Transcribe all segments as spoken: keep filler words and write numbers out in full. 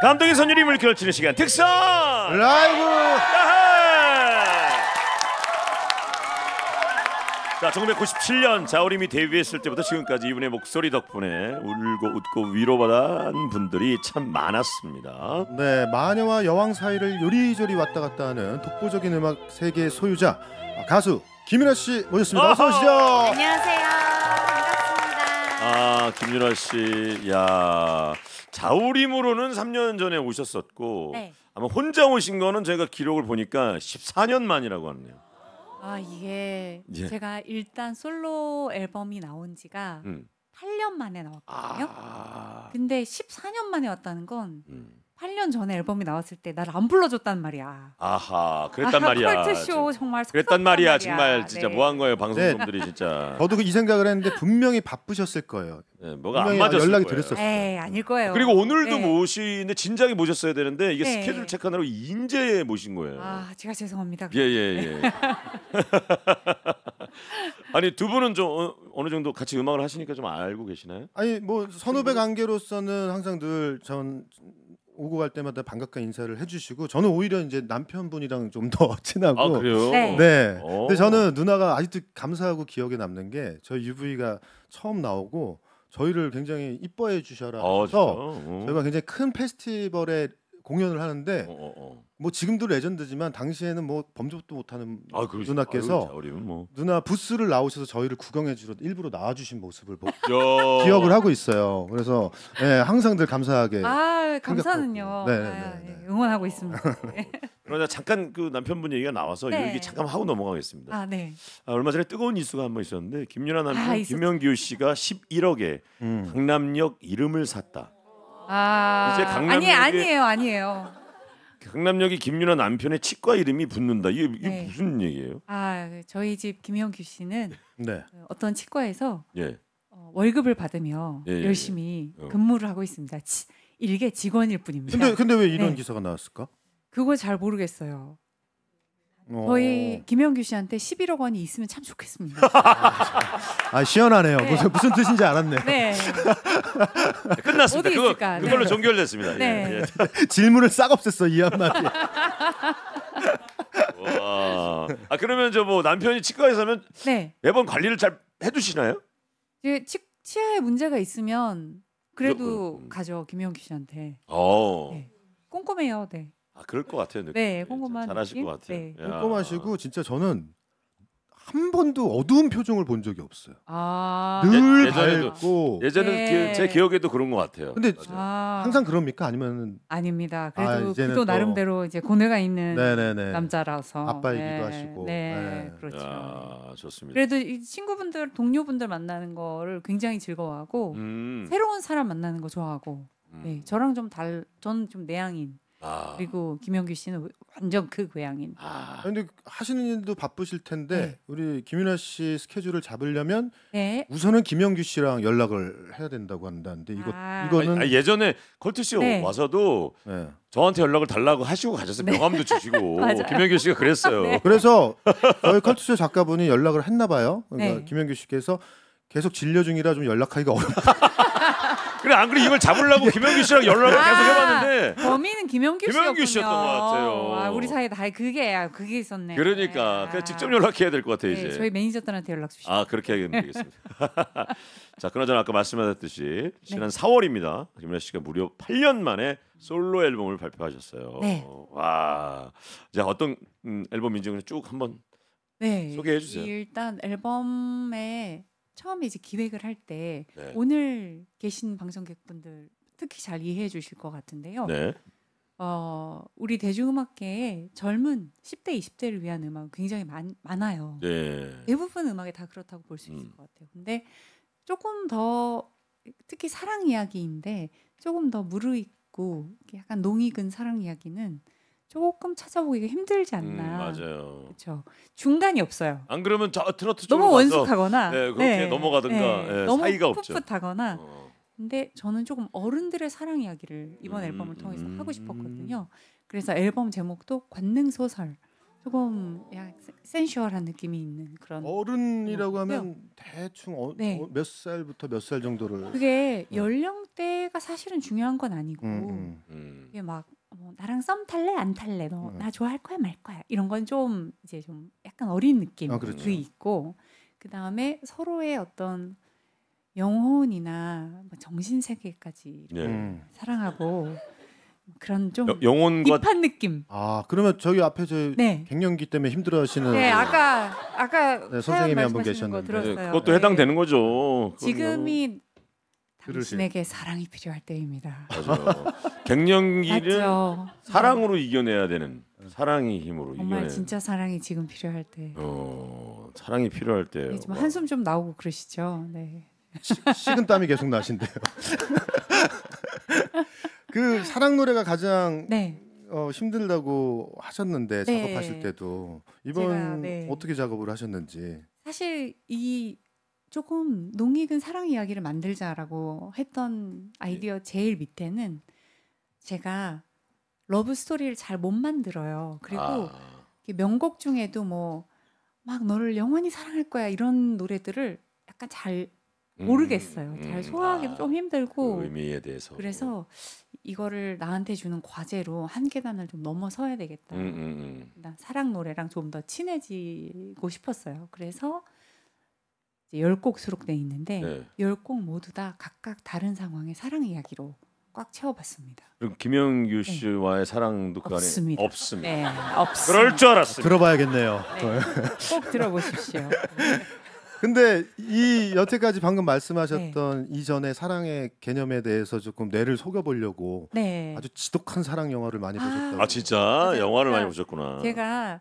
감동의 선율임을 결치는 시간 특선 라이브. 자, 천구백구십칠 년 자우림이 데뷔했을 때부터 지금까지 이분의 목소리 덕분에 울고 웃고 위로받은 분들이 참 많았습니다. 네, 마녀와 여왕 사이를 요리조리 왔다 갔다 하는 독보적인 음악 세계의 소유자 가수 김윤아 씨 모셨습니다. 어서 오시죠. 안녕하세요. 반갑습니다. 아, 김윤아 씨, 야 자우림으로는 삼 년 전에 오셨었고 네. 아마 혼자 오신 거는 저희가 기록을 보니까 십사 년 만이라고 하네요. 아 이게 예. 제가 일단 솔로 앨범이 나온 지가 음. 팔 년 만에 나왔거든요. 아, 근데 십사 년 만에 왔다는 건 음. 팔 년 전에 앨범이 나왔을 때 나를 안 불러줬단 말이야. 아하, 그랬단 아, 말이야. 컬투쇼 정말 그랬단 말이야. 말이야. 정말 진짜 네. 뭐 한 거예요, 방송놈들이 진짜. 저도 이 생각을 했는데 분명히 바쁘셨을 거예요. 네, 뭐가 안 분명히 맞았을 연락이 거예요. 드렸었어요. 에이 아닐 거예요. 그리고 오늘도 네. 모시는데 진작에 모셨어야 되는데 이게 네. 스케줄 체크하느라고 인제 모신 거예요. 아 제가 죄송합니다. 예예예. 예, 예. 아니 두 분은 좀 어, 어느 정도 같이 음악을 하시니까 좀 알고 계시나요? 아니 뭐 선후배 관계로서는 항상 늘 전 오고 갈 때마다 반갑게 인사를 해주시고 저는 오히려 이제 남편분이랑 좀 더 친하고. 아 그래요? 네. 네. 오. 근데 저는 누나가 아직도 감사하고 기억에 남는 게 저희 유브이가 처음 나오고 저희를 굉장히 이뻐해 주셔라 아, 진짜? 해서 어. 저희가 굉장히 큰 페스티벌에 공연을 하는데 어, 어, 어. 뭐 지금도 레전드지만 당시에는 뭐 범접도 못하는 아, 그러시- 누나께서 아유, 자우림은 뭐. 누나 부스를 나오셔서 저희를 구경해 주러 일부러 나와주신 모습을 보- 야. 기억을 하고 있어요. 그래서 네, 항상 늘 감사하게. 아 감사는요. 네, 네, 아, 네, 네. 예, 응원하고 있습니다. 네. 그러나 잠깐 그 남편분 얘기가 나와서 네. 이 얘기 잠깐 하고 넘어가겠습니다. 아 네. 아, 얼마 전에 뜨거운 이슈가 한 번 있었는데 김윤아 남편 아, 있었죠. 김명규 씨가 십일억에 음. 강남역 이름을 샀다. 아 이제 강남역에- 아니 아니에요 아니에요. 강남역이 김윤아 남편의 치과 이름이 붙는다. 이게, 이게 네. 무슨 얘기예요? 아 저희 집 김영규 씨는 네. 어떤 치과에서 예. 어, 월급을 받으며 예, 예, 열심히 예. 어. 근무를 하고 있습니다. 치, 일개 직원일 뿐입니다. 근데 근데 왜 이런 네. 기사가 나왔을까? 그걸 잘 모르겠어요. 어. 저희 김영규 씨한테 십일억 원이 있으면 참 좋겠습니다. 아 시원하네요. 네. 무슨 무슨 뜻인지 알았네. 네. 끝났습니다. 어디 그거, 있을까? 네. 그걸로 종결됐습니다. 네. 예, 예. 질문을 싹 없앴어 이 한마디. 와. 아 그러면 저 뭐 남편이 치과에서는 네. 매번 관리를 잘 해주시나요? 이제 치, 치아에 문제가 있으면 그래도 무조건, 음. 가죠 김영규 씨한테. 어. 네. 꼼꼼해요. 네. 아 그럴 것 같아요. 느낌이. 네, 꼼꼼한 잘하실 느낌? 것 같아요. 네. 야. 꼼꼼하시고 진짜 저는 한 번도 어두운 표정을 본 적이 없어요. 아. 늘 예- 예전에도- 밝고. 예전에 네. 기- 제 기억에도 그런 것 같아요. 근데 맞아요. 아. 항상 그럽니까? 아니면 아닙니다. 아, 그래도 이제는 그도 또- 나름대로 이제 고뇌가 있는 네네네. 남자라서 아빠이기도 네, 하시고. 네, 네. 그렇죠. 야, 좋습니다. 그래도 이 친구분들, 동료분들 만나는 거를 굉장히 즐거워하고 음. 새로운 사람 만나는 거 좋아하고. 음. 네, 저랑 좀 달, 저는 좀 내향인. 아. 그리고 김영규 씨는 완전 극외향인. 아. 아니, 근데 하시는 일도 바쁘실 텐데 네. 우리 김윤아 씨 스케줄을 잡으려면 네. 우선은 김영규 씨랑 연락을 해야 된다고 한다는데 이거 아. 이거는 아니, 예전에 컬트 씨 네. 와서도 네. 저한테 연락을 달라고 하시고 가셨어요. 명함도 주시고 맞아요. 김현규 씨가 그랬어요. 네. 그래서 저희 컬투쇼 작가분이 연락을 했나 봐요. 그러니까 네. 김영규 씨께서 계속 진료 중이라 좀 연락하기가 어렵다. 그래 안 그래 이걸 잡으려고 김현규 씨랑 연락을 아. 계속 해봤는데 범인은 김영규 씨였군요. 김영규 씨였던 것 같아요. 아, 우리 사이에 다 그게 그게 있었네. 그러니까 네. 그냥 직접 연락해야 될 것 같아요 네, 이제. 저희 매니저들한테 연락 주시죠. 아 그렇게 하면 되겠습니다. 자 그나저나 아까 말씀하셨듯이 네. 지난 사월입니다. 김연아 씨가 무려 팔 년 만에 솔로 앨범을 발표하셨어요. 네. 와, 자 어떤 음, 앨범인지 그냥 쭉 한번 네. 소개해 주세요. 일단 앨범에 처음에 이제 기획을 할 때 네. 오늘 계신 방청객분들 특히 잘 이해해 주실 것 같은데요. 네. 어, 우리 대중음악계에 젊은 십 대, 이십 대를 위한 음악은 굉장히 많, 많아요. 네. 대부분 음악에 다 그렇다고 볼 수 있을 음. 것 같아요. 근데 조금 더 특히 사랑 이야기인데 조금 더 무르익고 이렇게 약간 농익은 사랑 이야기는 조금 찾아보기가 힘들지 음, 않나. 맞아요. 그렇죠. 중간이 없어요. 안 그러면 저 트로트 쪽으로 너무 가서 원숙하거나 네, 그렇게 넘어가든가, 예, 너무 사이가 없죠. 풋풋하거나. 어. 근데 저는 조금 어른들의 사랑 이야기를 이번 음, 앨범을 통해서 음. 하고 싶었거든요. 그래서 앨범 제목도 관능 소설. 조금 약간 센- 센슈얼한 느낌이 있는 그런. 어른이라고 그렇고요. 하면 대충 어, 네. 어, 몇 살부터 몇 살 정도를 그게 네. 연령대가 사실은 중요한 건 아니고 음, 음. 음. 이게 막 뭐, 나랑 썸 탈래 안 탈래 너 음. 나 좋아할 거야 말 거야 이런 건 좀 이제 좀 약간 어린 느낌이 아, 그렇죠. 있고 그 다음에 서로의 어떤 영혼이나 뭐 정신 세계까지 네. 음. 사랑하고 그런 좀 여- 영혼과 딥한 느낌. 아 그러면 저기 앞에 저 네. 갱년기 때문에 힘들어하시는 네, 아까 아까 네, 사연 선생님이 한 분 말씀하시는 거 계셨는데. 들었어요. 네, 그것도 네. 해당되는 거죠. 그럼요. 지금이 들으실- 당신에게 사랑이 필요할 때입니다. 맞아요. 갱년기는 맞죠. 사랑으로 이겨내야 되는 사랑의 힘으로 정말 이겨내. 진짜 사랑이 지금 필요할 때. 어 사랑이 필요할 때. 네, 좀 한숨 좀 나오고 그러시죠. 네. 시- 식은 땀이 계속 나신대요. 그 사랑 노래가 가장 네. 어, 힘들다고 하셨는데 네. 작업하실 때도 이번 제가, 네. 어떻게 작업을 하셨는지. 사실 이 조금 농익은 사랑 이야기를 만들자라고 했던 아이디어 제일 밑에는 제가 러브 스토리를 잘 못 만들어요. 그리고 아, 이렇게 명곡 중에도 뭐 막 너를 영원히 사랑할 거야 이런 노래들을 약간 잘 음, 모르겠어요. 음, 잘 소화하기도 아, 좀 힘들고 그 의미에 대해서. 그래서 이거를 나한테 주는 과제로 한 계단을 좀 넘어서야 되겠다. 음, 음, 음. 난 사랑 노래랑 좀 더 친해지고 싶었어요. 그래서 이제 열 곡 수록돼 있는데 네. 열 곡 모두 다 각각 다른 상황의 사랑 이야기로 꽉 채워봤습니다. 그리고 김영규 씨와의 사랑도 그 안에 없습니다. 없습니다. 네, 없습니다. 그럴 줄 알았습니다. 들어봐야겠네요. 네, 꼭 들어보십시오. 근데 이 여태까지 방금 말씀하셨던 이전의 사랑의 개념에 대해서 조금 뇌를 속여보려고 네, 아주 지독한 사랑 영화를 많이 아. 보셨다고. 아 진짜 맞아요. 영화를 많이 제가- 보셨구나. 제가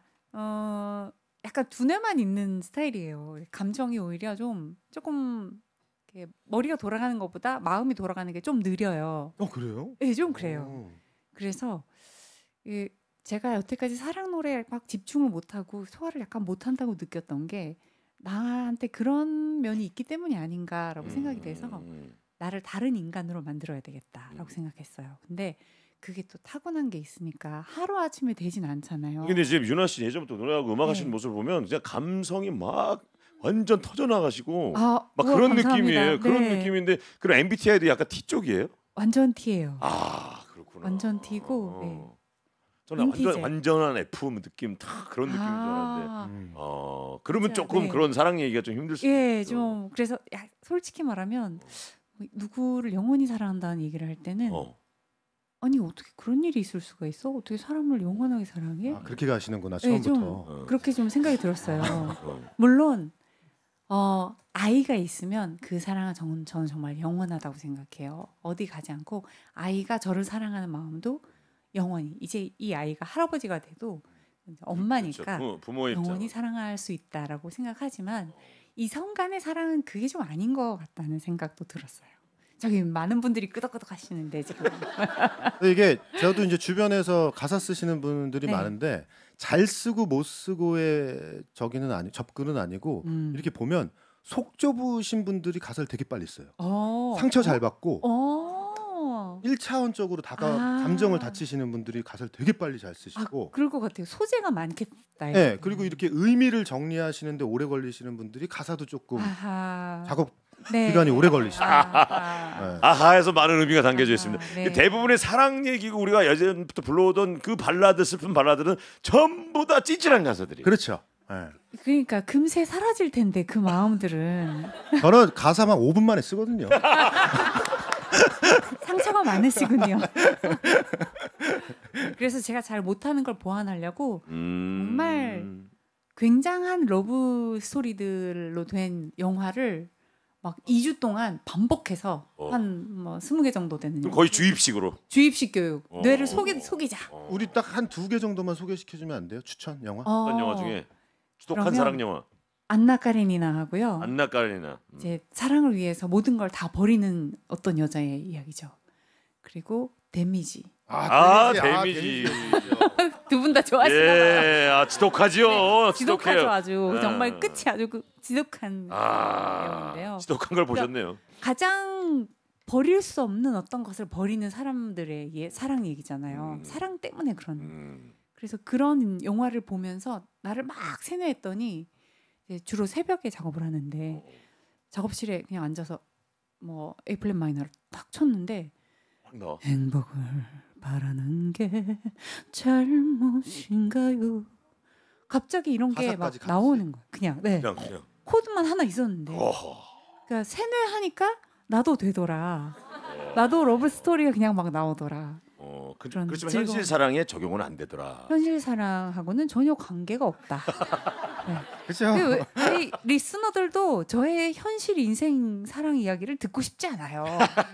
어 약간 두뇌만 있는 스타일이에요. 감정이 오히려 좀 조금 이렇게 머리가 돌아가는 것보다 마음이 돌아가는 게 좀 느려요. 어 그래요? 네, 좀 그래요. 어. 그래서 이 제가 여태까지 사랑 노래에 막 집중을 못하고 소화를 약간 못한다고 느꼈던 게 나한테 그런 면이 있기 때문이 아닌가라고 생각이 돼서 음, 나를 다른 인간으로 만들어야 되겠다라고 음. 생각했어요. 근데 그게 또 타고난 게 있으니까 하루 아침에 되진 않잖아요. 근데 지금 윤아 씨 예전부터 노래하고 음악하시는 네. 모습을 보면 진짜 감성이 막 완전 터져 나가시고 아, 막 우와, 그런 감사합니다. 느낌이에요. 그런 네. 느낌인데 그럼 엠비티아이도 약간 T 쪽이에요? 완전 T예요. 아 그렇구나. 완전 T고, 어. 네. 저는 완전 인티제. 완전한 F 느낌 다 그런 느낌인 줄 알았는데. 아, 음. 어 그러면 진짜, 조금 네. 그런 사랑 얘기가 좀 힘들 수 예, 있죠. 좀 그래서 야, 솔직히 말하면 뭐 누구를 영원히 사랑한다는 얘기를 할 때는 어. 아니 어떻게 그런 일이 있을 수가 있어? 어떻게 사람을 영원하게 사랑해? 아, 그렇게 가시는구나 네, 처음부터. 좀 어. 그렇게 좀 생각이 들었어요. 어. 물론 어, 아이가 있으면 그 사랑은 저는, 저는 정말 영원하다고 생각해요. 어디 가지 않고 아이가 저를 사랑하는 마음도 영원히 이제 이 아이가 할아버지가 돼도 이제 엄마니까 그렇죠. 부모, 부모의 영원히 입장. 사랑할 수 있다라고 생각하지만 이성 간의 사랑은 그게 좀 아닌 것 같다는 생각도 들었어요. 저기 많은 분들이 끄덕끄덕 하시는데 지금 근데 이게 저도 이제 주변에서 가사 쓰시는 분들이 네. 많은데 잘 쓰고 못 쓰고의 저기는 아니 접근은 아니고 음. 이렇게 보면 속 좁으신 분들이 가사를 되게 빨리 써요. 어. 상처 잘 받고 어. 일차원적으로 다가 아. 감정을 다치시는 분들이 가사를 되게 빨리 잘 아, 쓰시고 그럴 것 같아요. 소재가 많겠다. 예, 이거. 그리고 이렇게 의미를 정리하시는데 오래 걸리시는 분들이 가사도 조금 아하. 작업 네. 기간이 오래 걸리시죠. 아하. 예. 아하에서 많은 의미가 담겨져 아하, 있습니다. 네. 대부분의 사랑 얘기고 우리가 예전부터 불러오던 그 발라드 슬픈 발라드는 전부 다 찌질한 가사들이. 그렇죠. 예. 그러니까 금세 사라질 텐데 그 마음들은 저는 가사만 오 분 만에 쓰거든요. 상처가 많으시군요. 그래서 제가 잘 못하는 걸 보완하려고 음... 정말 굉장한 러브 스토리들로 된 영화를 막 이 주 동안 반복해서 어. 한 뭐 스무 개 정도 되는 그럼 거의 주입식으로. 주입식 교육 어. 뇌를 속이 속이자. 어. 우리 딱 한 두 개 정도만 소개시켜주면 안 돼요? 추천 영화? 어, 어떤 영화 중에 지독한 그러면- 사랑 영화. 안나 까레니나 하고요. 안나 까레니나. 음. 이제 사랑을 위해서 모든 걸 다 버리는 어떤 여자의 이야기죠. 그리고 데미지. 아, 데미지. 데미지. 두 분 다 좋아하시나 봐요. 예, 아 지독하지요. 지독하죠 지독해요. 아주 네. 정말 끝이 아주 그 지독한 아, 내용인데요. 지독한 걸 보셨네요. 가장 버릴 수 없는 어떤 것을 버리는 사람들의 예, 사랑 얘기잖아요. 음. 사랑 때문에 그런. 음. 그래서 그런 영화를 보면서 나를 막 세뇌했더니 이제 주로 새벽에 작업을 하는데 작업실에 그냥 앉아서 뭐 에이플랜 마이너를 딱 쳤는데 확 넣어. 행복을 바라는 게 잘못인가요? 갑자기 이런 게 막 가사까지 같이? 나오는 거야. 그냥 네 그냥 그냥. 코드만 하나 있었는데 어허. 그러니까 세뇌하니까 나도 되더라. 나도 러브 스토리가 그냥 막 나오더라. 어, 그, 그런 그렇지만 즐거운- 현실 사랑에 적용은 안 되더라. 현실 사랑하고는 전혀 관계가 없다. 그렇죠. 그 왜- 우리 리스너들도 저의 현실 인생 사랑 이야기를 듣고 싶지 않아요.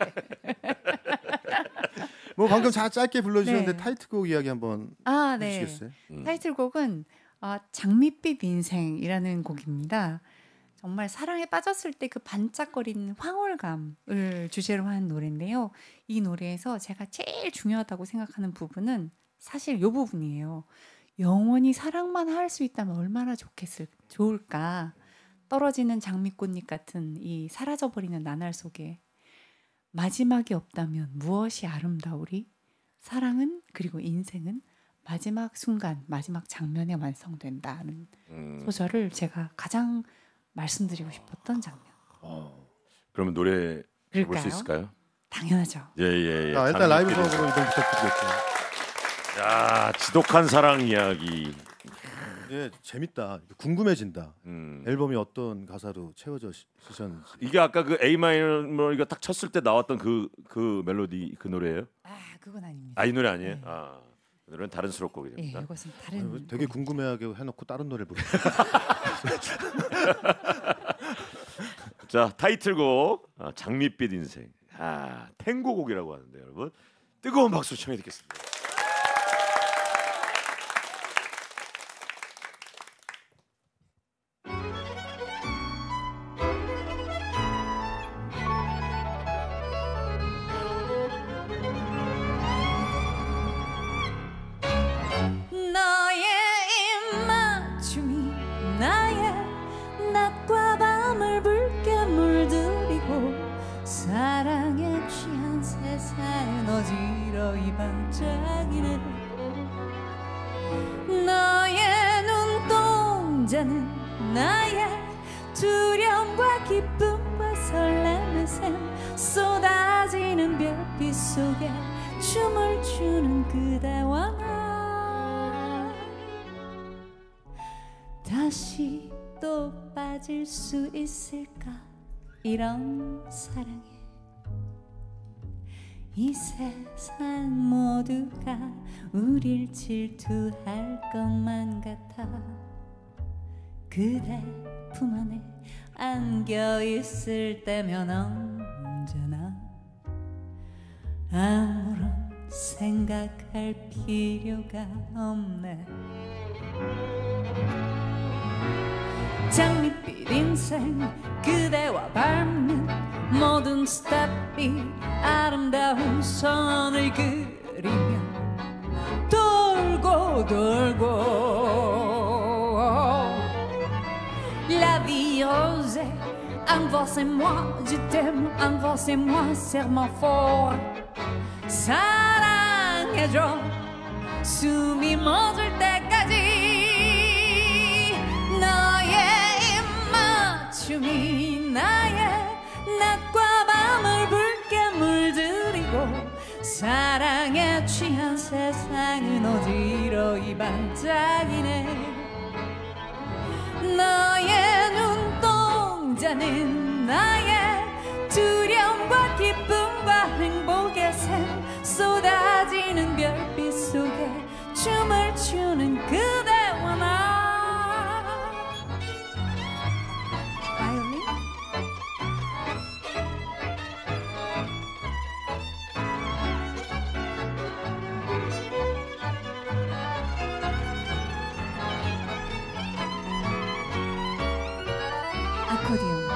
뭐 방금 자, 짧게 불러주셨는데 네. 타이틀곡 이야기 한번 아, 네. 해주시겠어요? 음. 타이틀곡은 아, 장밋빛 인생이라는 곡입니다. 정말 사랑에 빠졌을 때 그 반짝거리는 황홀감을 주제로 한 노래인데요. 이 노래에서 제가 제일 중요하다고 생각하는 부분은 사실 이 부분이에요. 영원히 사랑만 할 수 있다면 얼마나 좋겠을 좋을까. 떨어지는 장미꽃잎 같은 이 사라져버리는 나날 속에 마지막이 없다면 무엇이 아름다우리? 사랑은 그리고 인생은 마지막 순간, 마지막 장면에 완성된다는 음. 소절을 제가 가장 말씀드리고 싶었던 장면. 어. 그러면 노래 볼 그럴까요? 수 있을까요? 당연하죠. 예예 예. 자, 일단 라이브 곡으로 이동 부탁드리겠습요. 야 지독한 사랑 이야기. 예, 재밌다. 궁금해진다. 음. 앨범이 어떤 가사로 채워져 시셨는지. 이게 아까 그 A 마이너 이거 딱 쳤을 때 나왔던 그 그 멜로디 그 노래예요? 아, 그건 아닙니다. 아 이 노래 아니에요? 네. 아, 그 노래는 다른 예, 수록곡입니다. 이것은 아니, 다른. 왜 되게 궁금해하게 해놓고 다른 노래 부르. 자 타이틀곡 아, 장밋빛 인생. 아 탱고곡이라고 하는데 여러분 뜨거운 박수 청해 듣겠습니다. 너의 입맞춤이 나의 낮과 밤을 붉게 물들이고 사랑에 취한 세상은 어지러이 반짝이네. 너의 눈동자는 나의 두려움과 기쁨과 설렘의 샘 쏟아지는 별빛 속에 춤을 추는 그대와 나 다시 또 빠질 수 있을까 이런 사랑에 이 세상 모두가 우릴 질투할 것만 같아 그대 품 안에 안겨 있을 때면 언제나 아무런 생각할 필요가 없네. 장밋빛 인생 그대와 밟는 모든 스텝이 아름다운 선을 그리며 돌고 돌고 La vie rose enfoncez-moi je t'aime enfoncez-moi serment fort 사랑해줘 숨이 멎을 때까지 너의 입맞춤이 나의 낮과 밤을 붉게 물들이고 사랑에 취한 세상은 어지러이 반짝이네. 너의 눈동자는 나의 두려움과 기쁨과 행복의 샘 쏟아지는 별빛 속에 춤을 추는 그대와 나 바이올린 아코디언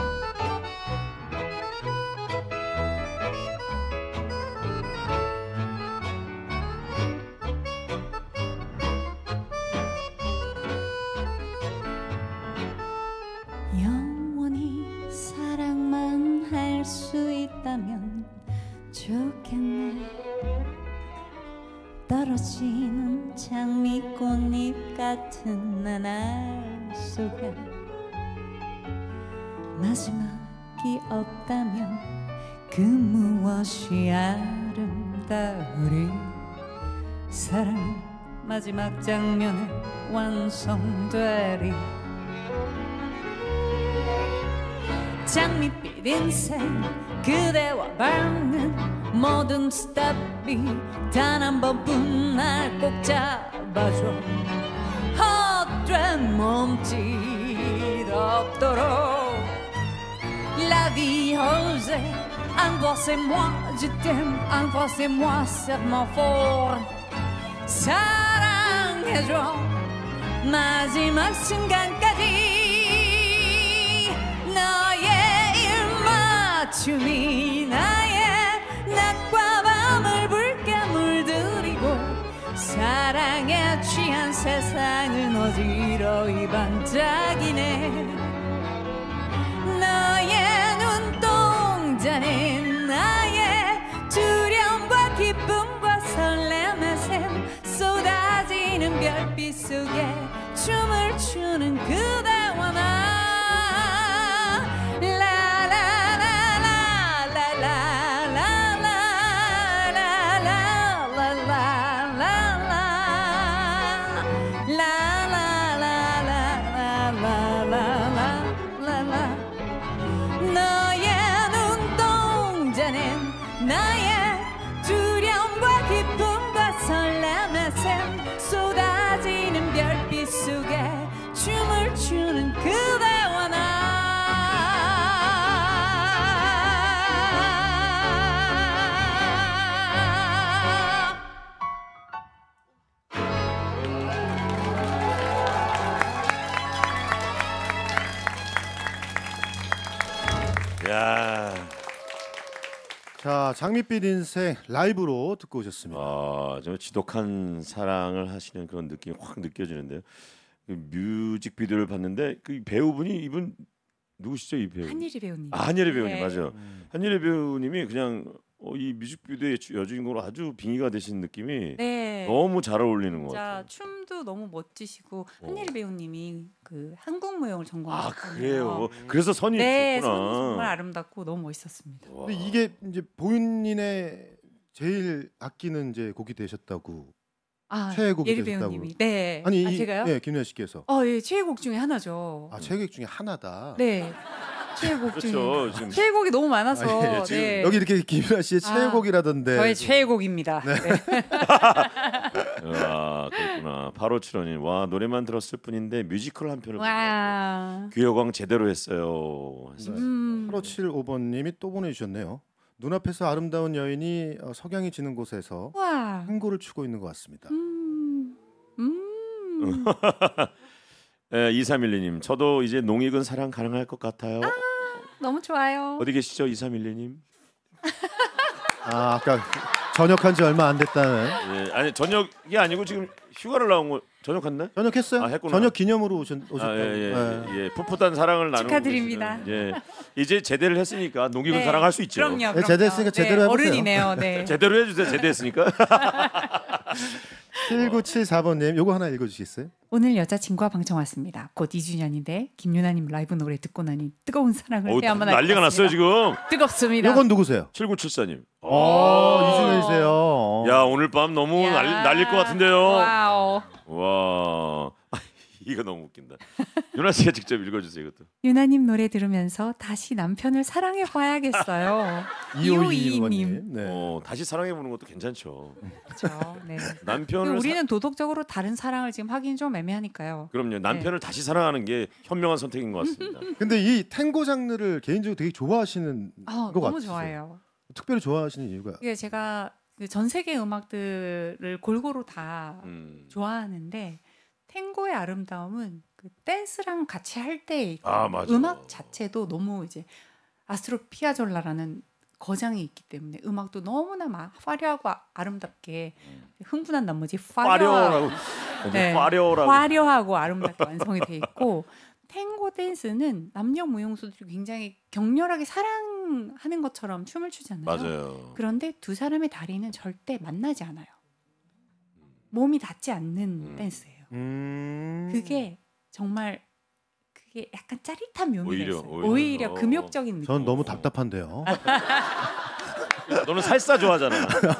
영원히 사랑만 할 수 있다면 좋겠네. 떨어지는 장미꽃잎 같은 나날 속에 마지막이 없다면 그 무엇이 아름다우리. 사랑은 마지막 장면에 완성되리. 장밋빛 인생 그대와 밟는 모든 스텝이 단 한 번뿐 날 꼭 잡아줘. 헛된 몸짓 없도록. La vie osée, embrassez-moi, je t'aime, embrassez-moi, serment fort. 사랑해줘 마지막 순간까지. 너의 일맞춤이 나의 낮과 밤을 붉게 물들이고 사랑에 취한 세상은 어지러이 반짝이네. 너의 눈동자는 나의 두려움과 기쁨과 설렘의 샘 쏟아지는 별빛 속에 춤을 추는 그대와 나. 나의 두려움과 기쁨과 설렘의 샘 쏟아지는 별빛 속에 춤을 추는 그대와 나. 야. 자, 장밋빛 인생 라이브로 듣고 오셨습니다. 아, 정말 지독한 사랑을 하시는 그런 느낌이 확 느껴지는데요. 그 뮤직비디오를 봤는데 그 배우분이 이분 누구시죠, 이 배우? 한예리 배우님. 아, 한예리 배우님 네. 맞아요. 음. 한예리 배우님이 그냥 어, 이 뮤직비디오의 주- 여주인공으로 아주 빙의가 되신 느낌이 네. 너무 잘 어울리는 것 진짜 같아요. 춤도 너무 멋지시고 어. 한예리 배우님이 그 한국 무용을 아, 전공하셨잖아요. 그래요. 그래서 선이 네, 있었구나. 손이 정말 아름답고 너무 멋있었습니다. 와. 근데 이게 이제 본인의 제일 아끼는 이제 곡이 되셨다고. 아, 최애곡이 예리 되셨다고. 배우님이. 네. 아니, 아, 이- 제가요? 예, 김연아 씨께서. 어, 예, 최애곡 중에 하나죠. 아, 최애곡 중에 하나다. 네. 최애곡 중에. 그렇죠. 지금 최애곡이 너무 많아서. 아, 예, 지금 네. 여기 이렇게 김연아 씨의 아, 최애곡이라던데. 저의 최애곡입니다. 네. 아, 그렇구나. 팔오칠오님. 와, 노래만 들었을 뿐인데 뮤지컬 한 편을 보고 와. 귀여광 제대로 했어요. 하셨습니다. 음. 팔오칠오 번님이 또 보내주셨네요. 눈앞에서 아름다운 여인이 어, 석양이 지는 곳에서 와. 한고를 추고 있는 것 같습니다. 음. 음. 예, 이삼일이님. 저도 이제 농익은 사랑 가능할 것 같아요. 너무 좋아요. 어디 계시죠, 이삼일이님? 아, 아까 전역한 지 얼마 안 됐다는. 예, 아니 저녁이 아니고 지금 휴가를 나온 거 전역했나요? 전역했어요? 아, 했구나. 전역 기념으로 오셨, 오셨다고. 아, 예, 예, 네. 예, 예. 풋풋한 사랑을 나누고 축하드립니다. 계시는, 예, 이제 제대를 했으니까 농익은 네. 사랑 할 수 있죠. 그럼요. 네, 그럼요. 제대했으니까 제대로 네, 해보세요. 어른이네요. 네. 제대로 해주세요. 제대했으니까. 칠구칠사 번님 요거 하나 읽어주시겠어요? 오늘 여자친구와 방청 왔습니다. 곧 이 주년인데 김유나님 라이브 노래 듣고 나니 뜨거운 사랑을 어우, 해야만 난리가 할 것 났어요 같습니다. 지금. 뜨겁습니다. 요건 누구세요? 칠구칠사님. 어, 이주연이세요. 야, 오늘 밤 너무 야. 날, 날릴 것 같은데요. 와우. 와. 이거 너무 웃긴다. 유나 씨가 직접 읽어주세요 이것도. 유나님 노래 들으면서 다시 남편을 사랑해 봐야겠어요. 이오이이 이오이이 번님. 네. 어, 다시 사랑해 보는 것도 괜찮죠. 그렇죠. 네. 남편을 우리는 도덕적으로 다른 사랑을 지금 하긴 좀 애매하니까요. 사... 그럼요. 남편을 다시 사랑하는 게 현명한 선택인 것 같습니다. 근데 이 탱고 장르를 개인적으로 되게 좋아하시는 아, 것 너무 같으세요. 좋아해요. 특별히 좋아하시는 이유가 이게 제가 그전 세계 음악들을 골고루 다 음. 좋아하는데 탱고의 아름다움은 그 댄스랑 같이 할 때 아, 맞아. 음악 자체도 너무 이제 아스트로 피아졸라라는 거장이 있기 때문에 음악도 너무나 막 화려하고 아- 아름답게 흥분한 나머지 화려라고. 네. 화려라고. 화려하고 아름답게 완성이 돼 있고 탱고 댄스는 남녀 무용수들이 굉장히 격렬하게 사랑하는 것처럼 춤을 추잖아요. 맞아요. 그런데 두 사람의 다리는 절대 만나지 않아요. 몸이 닿지 않는 음. 댄스예요. 음. 그게 정말 그게 약간 짜릿한 묘미가 오히려, 있어요. 오히려. 오히려, 어. 금욕적인 느낌. 전 너무 답답한데요. 너는 살사 좋아하잖아.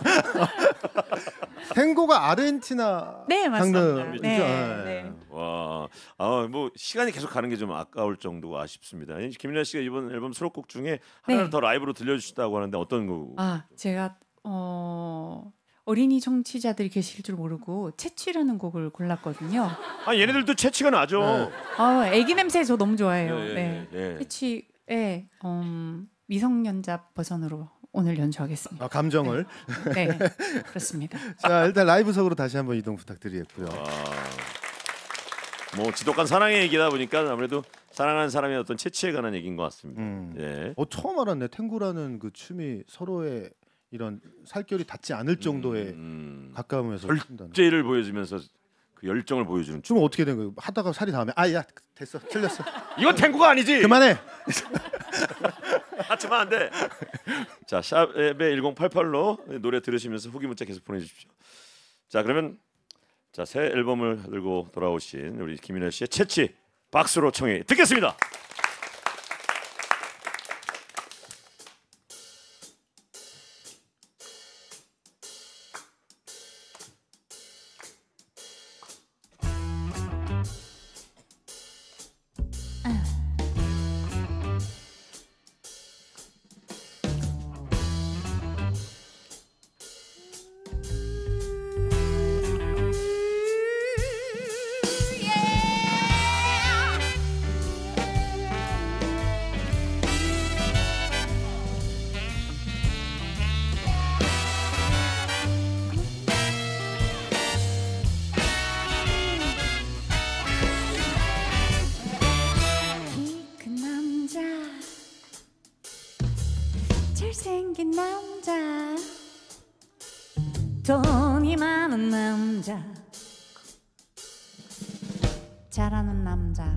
탱고가 아르헨티나 네, 맞습니다. 장르이죠. 네, 예. 네. 와, 아, 뭐 시간이 계속 가는 게 좀 아까울 정도고 아쉽습니다. 김연아 씨가 이번 앨범 수록곡 중에 하나를 네. 더 라이브로 들려주신다고 하는데 어떤 거? 아, 제가 어, 어린이 청취자들이 계실 줄 모르고 채취라는 곡을 골랐거든요. 아, 얘네들도 채취가 나죠. 네. 아, 애기 냄새 저 너무 좋아해요. 예, 네. 예, 예. 채취의 음, 미성년자 버전으로 오늘 연주하겠습니다. 아, 감정을. 네, 그렇습니다. 자, 일단 라이브석으로 다시 한번 이동 부탁드리겠고요. 아, 뭐 지독한 사랑의 얘기다 보니까 아무래도 사랑하는 사람의 어떤 채취에 관한 얘기인 것 같습니다. 음. 예. 어, 처음 알았네. 탱고라는 그 춤이 서로의 이런 살결이 닿지 않을 정도의 음, 가까움에서 춘다는. 절제를 보여주면서 그 열정을 보여주는 춤. 춤은 어떻게 된 거예요? 하다가 살이 닿으면 아야 됐어 틀렸어 이건 탱고가 아니지. 그만해. 하지만 안 돼. 자, 샵의 일공팔팔로 노래 들으시면서 후기 문자 계속 보내주십시오. 자, 그러면 자, 새 앨범을 들고 돌아오신 우리 김연아 씨의 채취 박수로 청해 듣겠습니다. 그 남자, 잘생긴 남자, 돈이 많은 남자, 잘하는 남자,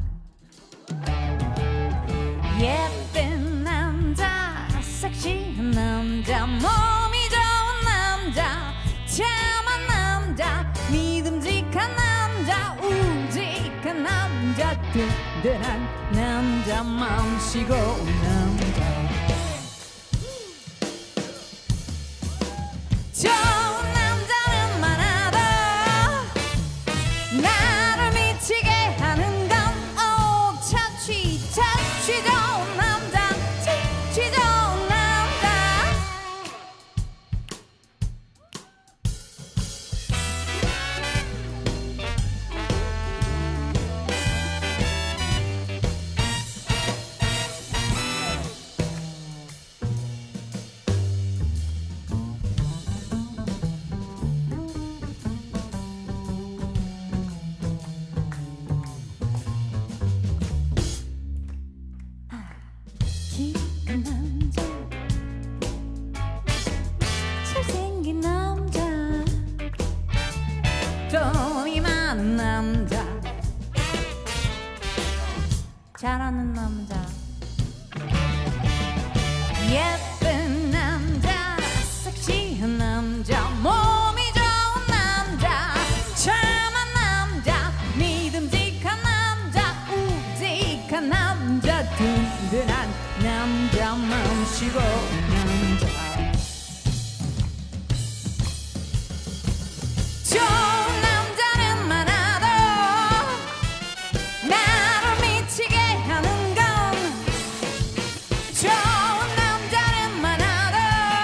예쁜 남자, 섹시한 남자, 몸이 좋은 남자, 참한 남자, 믿음직한 남자, 우직한 남자, 든든한 남자, 마음씨고 남자. 좋은 남자는 많아도 나를 미치게 하는 건 오, 차취 차취 좋은 남자, 차취 좋은 남자. 키 큰 남자, 잘생긴 남자, 돈이 많은 남자, 잘하는 남자, 예쁜 남자, 섹시한 남자, 몸이 좋은 남자, 참한 남자, 믿음직한 남자, 우직한 남자, 든든한 남자, 마음씨고 남자. 좋은 남자는 많아도 나를 미치게 하는 건 좋은 남자는 많아도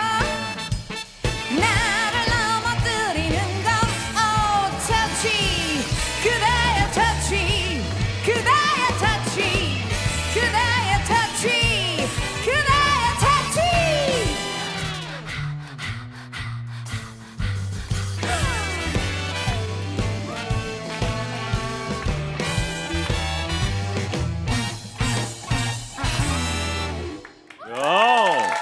나를 넘어뜨리는 건 오, 차취 그대의 차취 그대의 차취 그대의 차취 그대의 차취. 야.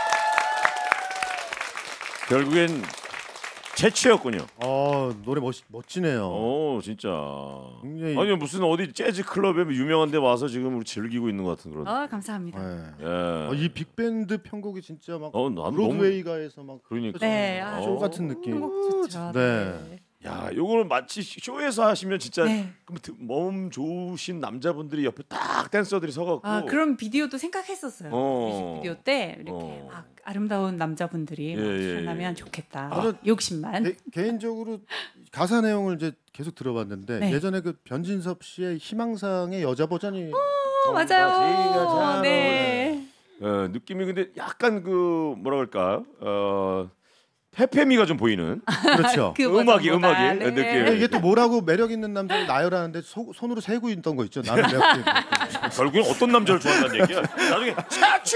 결국엔 채취였군요. 어, 노래 멋 멋지네요. 오, 진짜. 굉장히- 아니 무슨 어디 재즈 클럽에 유명한데 와서 지금 우리 즐기고 있는 것 같은 그런. 어, 감사합니다. 네. 예. 어, 이 빅밴드 편곡이 진짜 막 어, 난 너무 브로드웨이가에서 막 그러니까. 네, 어. 아, 쇼 같은 느낌. 한곡 좋죠. 네. 야, 요거는 마치 쇼에서 하시면 진짜 네. 몸 좋으신 남자분들이 옆에 딱 댄서들이 서갖고 아 그런 비디오도 생각했었어요. 어. 뮤직비디오 때 이렇게 어. 막 아름다운 남자분들이 막 예, 예, 출연하면 예. 좋겠다. 아, 욕심만. 개, 개인적으로 가사 내용을 이제 계속 들어봤는데 네. 예전에 그 변진섭 씨의 희망상의 여자 버전이 어, 제이가 잘 맞아요. 네. 어, 느낌이 근데 약간 그 뭐라 그럴까 어 페페미가 좀 보이는 그렇죠. 그 음악이 버전보다. 음악이 네. 느낌. 이게 또 뭐라고 매력 있는 남자를 나열하는데 소, 손으로 세고 있던 거 있죠. 나는 매력 있는. 결국엔 어떤 남자를 좋아한다는 얘기야. 나중에 차치.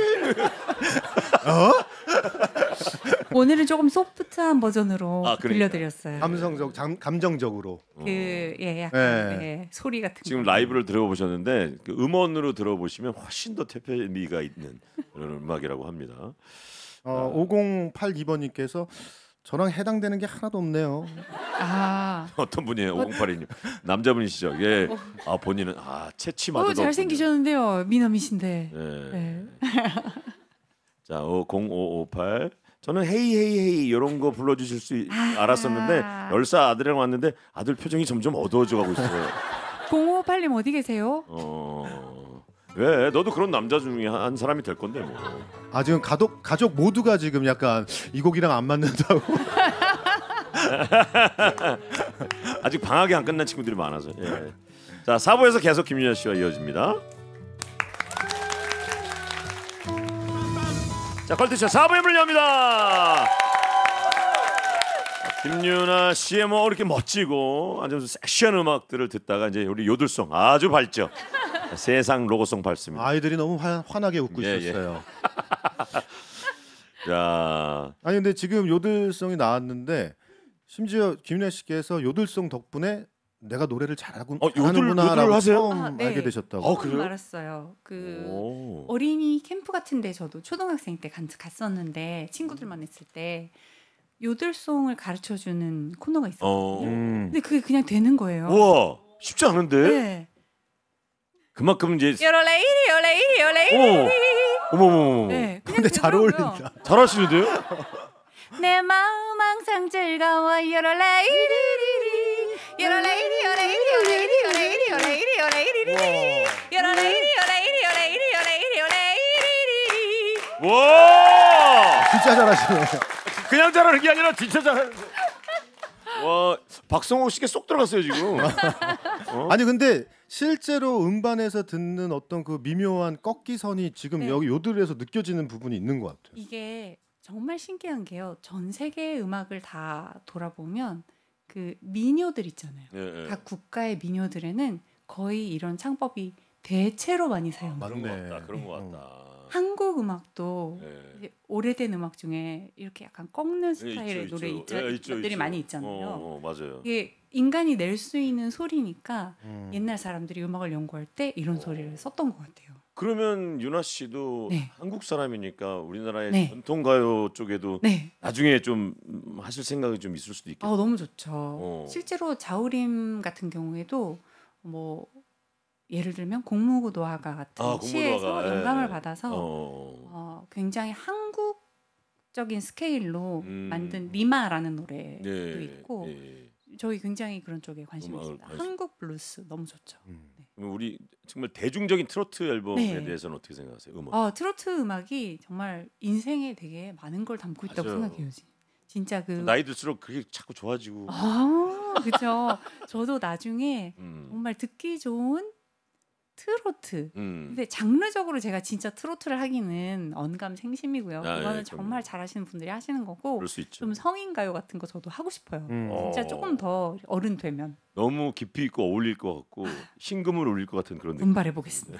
오늘은 조금 소프트한 버전으로 아, 그러니까. 들려드렸어요. 감성적, 감, 감정적으로. 그예 약간 네. 네, 소리 같은 지금 거. 라이브를 들어보셨는데 그 음원으로 들어보시면 훨씬 더 페페미가 있는 그런 음악이라고 합니다. 어, 오공팔이 번님께서 저랑 해당되는 게 하나도 없네요. 아, 어떤 분이에요? 오공팔이 님 남자분이시죠? 예. 아 본인은 아 채취마저도 어, 잘생기셨는데요. 미남이신데. 예. 네. 자, 어, 공오오팔 저는 헤이 헤이 헤이 이런 거 불러주실 수 있- 아. 알았었는데 열사 아들이랑 왔는데 아들 표정이 점점 어두워져 가고 있어요. 공오팔님 어디 계세요? 어, 왜? 너도 그런 남자 중에 한 사람이 될 건데 뭐. 아 지금 가족 가족 모두가 지금 약간 이 곡이랑 안 맞는다고. 아직 방학이 안 끝난 친구들이 많아서. 예. 자, 사 부에서 계속 김윤아 씨와 이어집니다. 자, 컬투쇼 사 부의 문을 엽니다. 김윤아 씨의 뭐 이렇게 멋지고 아주 섹시한 음악들을 듣다가 이제 우리 요들송 아주 밝죠. 세상 로고송 밝습니다. 아이들이 너무 화, 환하게 웃고 예, 있었어요. 자, 아니 근데 지금 요들송이 나왔는데 심지어 김윤아 씨께서 요들송 덕분에 내가 노래를 잘하고 어, 요들- 잘하는구나라고 요들을 하세요? 처음 아, 네. 알게 되셨다고. 어, 그래요? 알았어요. 그 오. 어린이 캠프 같은데 저도 초등학생 때 간- 갔었는데 친구들만 있을 때 요들송을 가르쳐 주는 코너가 있었거든요. 어. 음. 근데 그게 그냥 되는 거예요. 우와, 쉽지 않은데? 네. 그만큼 이제 요레이리 요레이리 요레이리. 어. 어머머머. 네. 그냥 근데 잘 되더라고요. 어울린다. 잘하시는데요? 내 마음 항상 즐거워 요레이리리리 요레이리 요레이리 요레이리 요레이리 요레이리 요레이리 요레이리 요레이리 요레이리 요레이리 요레이리. 와, 진짜 잘하시네. 그냥 잘하는 게 아니라 진짜 잘하는. 와, 박성호 씨께 쏙 들어갔어요 지금. 어? 아니 근데 실제로 음반에서 듣는 어떤 그 미묘한 꺾기선이 지금 네. 여기 요들에서 느껴지는 부분이 있는 것 같아요. 이게 정말 신기한 게요. 전 세계의 음악을 다 돌아보면 그 민요들 있잖아요. 예, 예. 각 국가의 민요들에는 거의 이런 창법이 대체로 많이 사용돼요. 그런 거 맞네. 같다. 그런 거 어. 같다. 한국 음악도 예. 이제 오래된 음악 중에 이렇게 약간 꺾는 예, 스타일의 있죠, 노래 있죠. 있죠, 예, 있죠, 것들이 있죠. 많이 있잖아요. 어, 어, 맞아요. 이게 인간이 낼 수 있는 소리니까 음. 옛날 사람들이 음악을 연구할 때 이런 소리를 썼던 것 같아요. 그러면 윤아 씨도 네. 한국 사람이니까 우리나라의 네. 전통 가요 쪽에도 네. 나중에 좀 음, 하실 생각이 좀 있을 수도 있겠다. 아 너무 좋죠. 어. 실제로 자우림 같은 경우에도 뭐 예를 들면 공무구 노화가 같은 아, 공무구 시에서 노화가, 영감을 예. 받아서 어. 어, 굉장히 한국적인 스케일로 음. 만든 리마라는 노래도 네. 있고 예. 저희 굉장히 그런 쪽에 관심이 음악을 있습니다. 관심- 한국 블루스 너무 좋죠. 음. 그럼 우리 정말 대중적인 트로트 앨범에 네. 대해서는 어떻게 생각하세요? 음악. 어, 트로트 음악이 정말 인생에 되게 많은 걸 담고 있다고 맞아요. 생각해요. 진- 진짜 그 나이 들수록 그게 자꾸 좋아지고. 아, 그렇죠. 저도 나중에 음. 정말 듣기 좋은 트로트. 음. 근데 장르적으로 제가 진짜 트로트를 하기는 언감생심이고요. 아, 예, 그거는 그럼요. 정말 잘하시는 분들이 하시는 거고 그럴 수 있죠. 좀 성인 가요 같은 거 저도 하고 싶어요. 음. 어. 진짜 조금 더 어른 되면 너무 깊이 있고 어울릴 것 같고 신금을 울릴 것 같은 그런 느낌. 분발해 보겠습니다.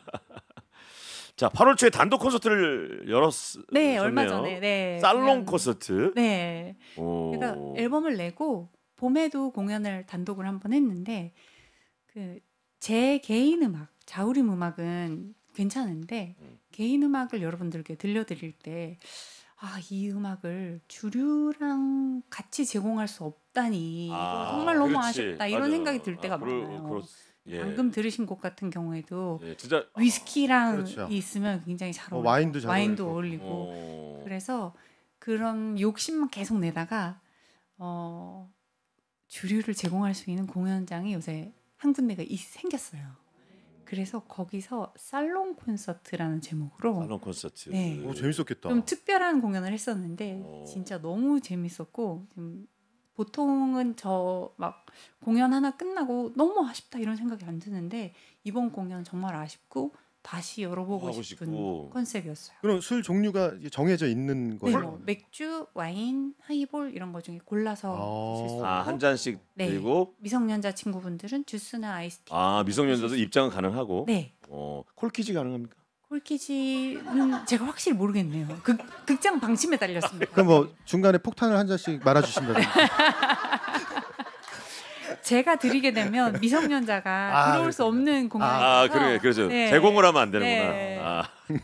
자, 팔월 초에 단독 콘서트를 열었. 네, 얼마 셨네요. 전에 네. 살롱 공연- 콘서트. 네. 오. 제가 앨범을 내고 봄에도 공연을 단독을 한번 했는데 그 제 개인 음악, 자우림 음악은 괜찮은데 음. 개인 음악을 여러분들께 들려드릴 때 아, 이 음악을 주류랑 같이 제공할 수 없다니 이거 아, 정말 너무 그렇지. 아쉽다 이런 맞아. 생각이 들 때가 아, 그러- 많아요. 그렇- 예. 방금 들으신 곡 같은 경우에도 예, 진짜 위스키랑 그렇죠. 있으면 굉장히 잘 어, 어울리고 와인도 잘 와인도 어울리고. 어울리고 어. 그래서 그런 욕심만 계속 내다가 어 주류를 제공할 수 있는 공연장이 요새 한 군데가 이- 생겼어요. 그래서 거기서 살롱 콘서트라는 제목으로 살롱 콘서트. 네. 오, 재밌었겠다. 좀 특별한 공연을 했었는데 어. 진짜 너무 재밌었고 좀 보통은 저 막 공연 하나 끝나고 너무 아쉽다 이런 생각이 안 드는데 이번 공연 정말 아쉽고 다시 열어보고 하고 싶은 싶고. 컨셉이었어요. 그럼 술 종류가 이제 정해져 있는 네, 거예요? 뭐 맥주, 와인, 하이볼 이런 거 중에 골라서 아. 드실 수 있고 아, 한 잔씩 네. 드리고 미성년자 친구분들은 주스나 아이스티. 아, 미성년자도 입장은 가능하고. 네. 어, 콜키지 가능합니까? 콜키지는 제가 확실히 모르겠네요. 극, 극장 방침에 달렸습니다. 그럼 뭐 중간에 폭탄을 한 잔씩 말아주신다든지. 제가 드리게 되면 미성년자가 아, 들어올 수 그렇군요. 없는 공간이라서 아, 그래, 그렇죠. 네. 제공을 하면 안 되는구나. 네. 아.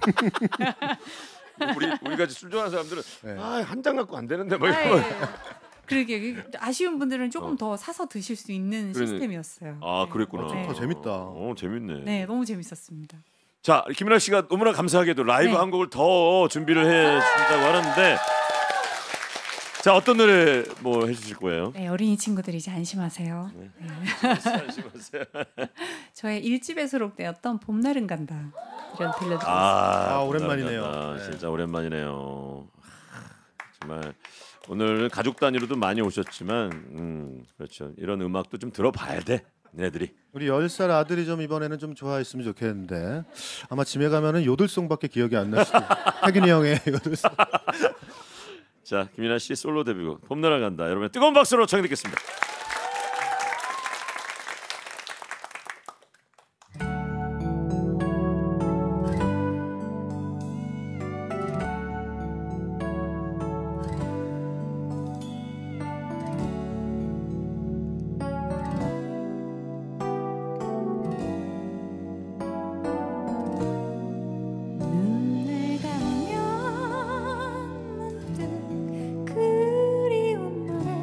우리 우리 같이 술 좋아하는 사람들은 네. 아, 한 잔 갖고 안 되는데 뭐 아, 이런. 예. 그러게 아쉬운 분들은 조금 어. 더 사서 드실 수 있는 그러네. 시스템이었어요. 아, 네. 그랬구나. 어, 좀 더 재밌다. 어, 재밌네. 네, 너무 재밌었습니다. 자, 김연아 씨가 너무나 감사하게도 라이브 네. 한 곡을 더 준비를 해 주신다고 하는데, 자, 어떤 노래 뭐 해주실 거예요? 네, 어린이 친구들 이제 안심하세요. 네. 네. 안심하세요. 저의 일집에 수록되었던 봄날은 간다 이런 들려드렸습니다. 아, 아, 오랜만이네요. 아, 네. 진짜 오랜만이네요. 정말 오늘 가족 단위로도 많이 오셨지만, 음, 그렇죠. 이런 음악도 좀 들어봐야 돼, 얘네들이. 우리 열 살 아들이 좀 이번에는 좀 좋아했으면 좋겠는데 아마 집에 가면은 요들송밖에 기억이 안 날 수도. 태균이 형의 요들송. 자, 김연아 씨 솔로 데뷔곡 봄날아 간다. 여러분 뜨거운 박수로 청해 듣겠습니다. 눈을 감으면 문득 그리운 노래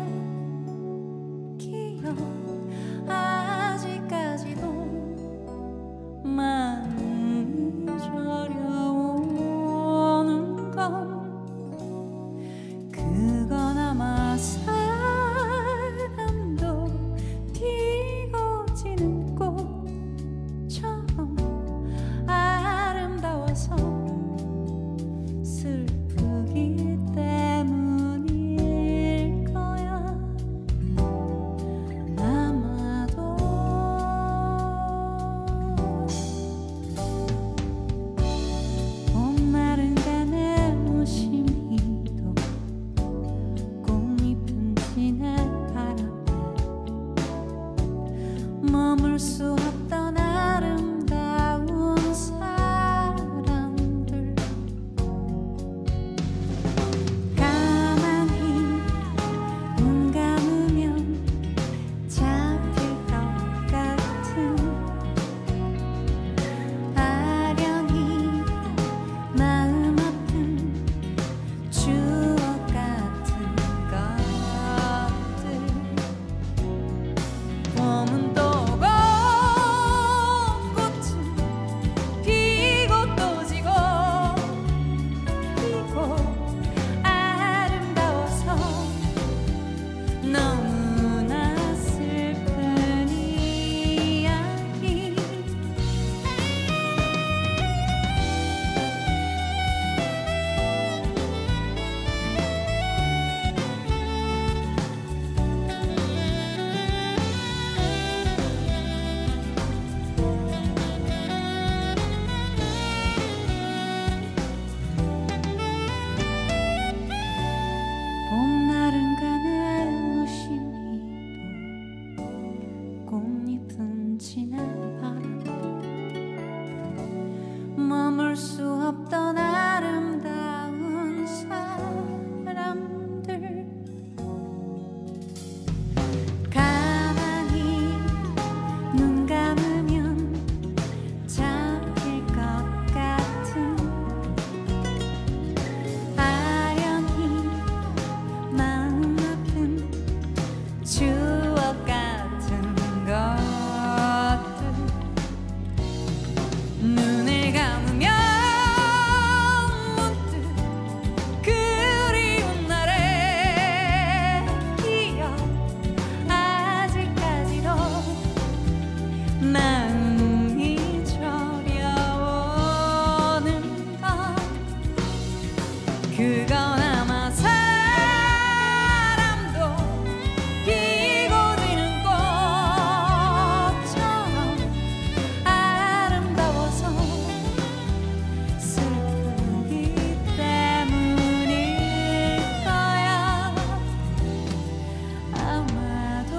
기억 아직까지도 마음이 저려오는 건 그건 아마 사람도 피고 지는 꽃처럼 아름다워서 슬프기 때문일 거야. 아마도 봄날은 가네 무심히도 꽃잎은 지네 바람에 머물 수 없던 아름다운 사람들 가만히 눈 감으면 잡힐 것 같은 아련히 마음 아픈 추억 같은 것들 봄은 또 오고 꽃은 피고 또 지고 피고 아름다워서 너무나 슬픈 이야기 봄날은 가네 무심히도 꽃잎은 지네 바람에 머물 수 없던 아름다운 사람들 가만히 눈 감으면 잡힐 것 같은 아련히 마음 아픈 추억 같은 것들 눈을 감으면 마음이 저려오는가 그거나마 사람도 피고 지는 꽃처럼 아름다워서 슬프기 때문일 거야 아마도